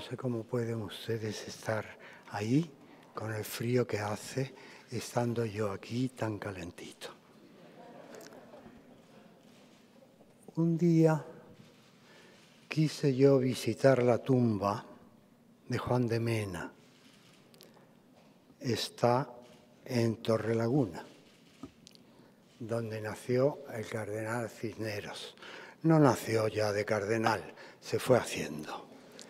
sé cómo pueden ustedes estar ahí con el frío que hace, estando yo aquí tan calentito. Un día quise yo visitar la tumba de Juan de Mena. Está en Torrelaguna, donde nació el cardenal Cisneros. No nació ya de cardenal, se fue haciendo.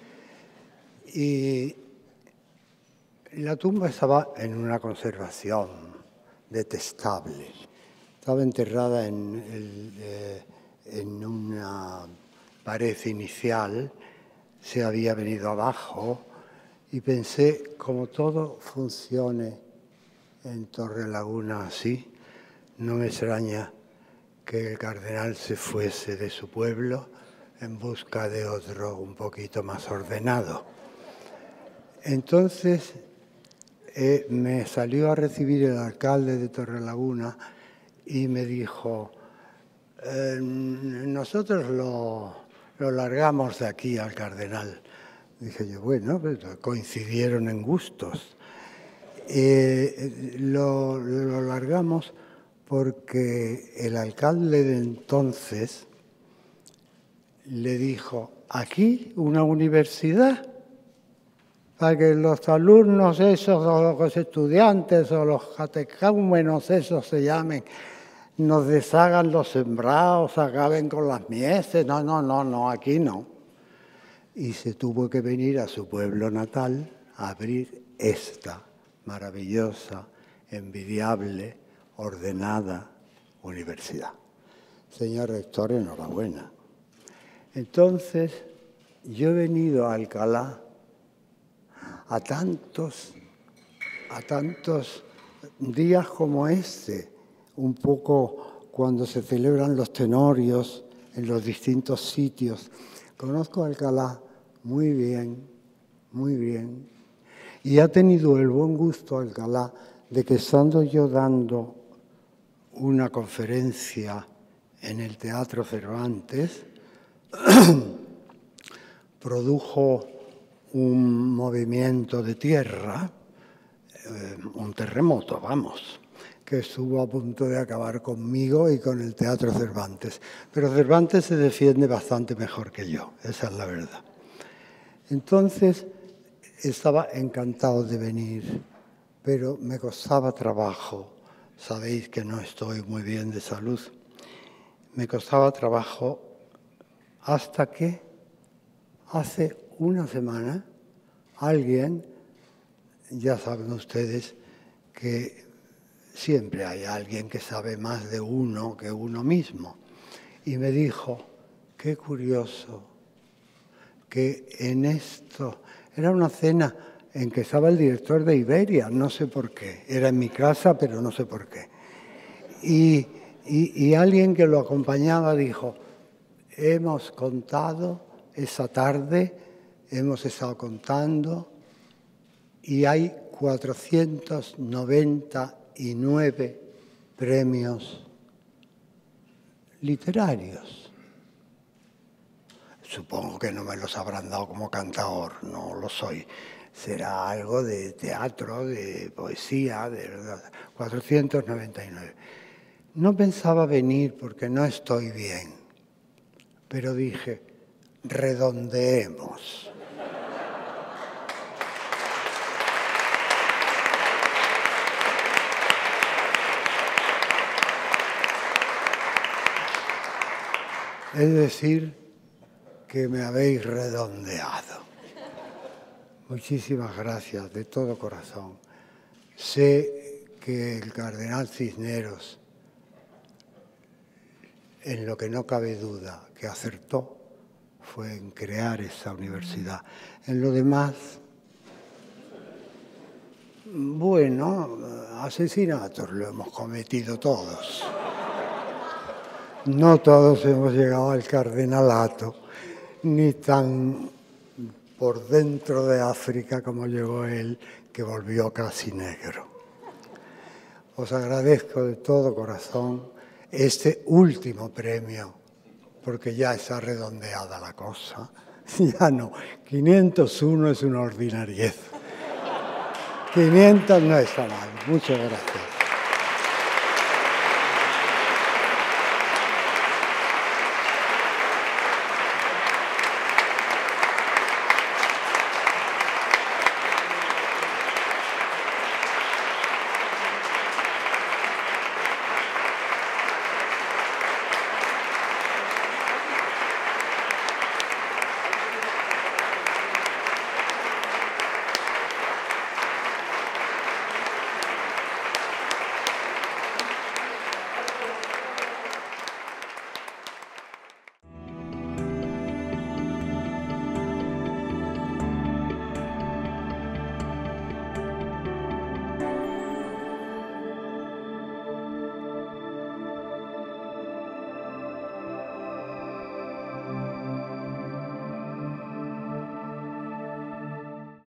Y la tumba estaba en una conservación detestable. Estaba enterrada en una pared inicial, se había venido abajo y pensé, como todo funcione en Torrelaguna así, no me extraña que el cardenal se fuese de su pueblo en busca de otro un poquito más ordenado. Entonces me salió a recibir el alcalde de Torrelaguna y me dijo, nosotros lo largamos de aquí al cardenal. Dije yo, bueno, pues coincidieron en gustos. Lo largamos porque el alcalde de entonces le dijo, aquí una universidad, para que los alumnos esos, o los estudiantes, o los catecúmenos esos se llamen, nos deshagan los sembrados, acaben con las mieses. No, aquí no. Y se tuvo que venir a su pueblo natal a abrir esta maravillosa, envidiable, ordenada universidad. Señor rector, enhorabuena. Entonces, yo he venido a Alcalá a tantos días como este, un poco cuando se celebran los tenorios en los distintos sitios. Conozco Alcalá muy bien, muy bien. Y ha tenido el buen gusto Alcalá de que estando yo dando una conferencia en el Teatro Cervantes, produjo un movimiento de tierra, un terremoto, vamos, que estuvo a punto de acabar conmigo y con el Teatro Cervantes. Pero Cervantes se defiende bastante mejor que yo, esa es la verdad. Entonces, estaba encantado de venir, pero me costaba trabajo. Sabéis que no estoy muy bien de salud. Me costaba trabajo hasta que hace una semana alguien, ya saben ustedes que siempre hay alguien que sabe más de uno que uno mismo, y me dijo, qué curioso que en esto, era una cena en que estaba el director de Iberia, no sé por qué, era en mi casa, pero no sé por qué. Y alguien que lo acompañaba dijo, hemos contado esa tarde, hemos estado contando, y hay 499 premios literarios. Supongo que no me los habrán dado como cantador, no lo soy. Será algo de teatro, de poesía, de verdad. 499. No pensaba venir porque no estoy bien, pero dije, redondeemos. Es decir, que me habéis redondeado. Muchísimas gracias, de todo corazón. Sé que el cardenal Cisneros, en lo que no cabe duda que acertó, fue en crear esa universidad. En lo demás, bueno, asesinatos lo hemos cometido todos. No todos hemos llegado al cardenalato, ni tan por dentro de África como llegó él, que volvió casi negro. Os agradezco de todo corazón este último premio, porque ya está redondeada la cosa, Ya no, 501 es una ordinariez. 500 no está mal. Muchas gracias.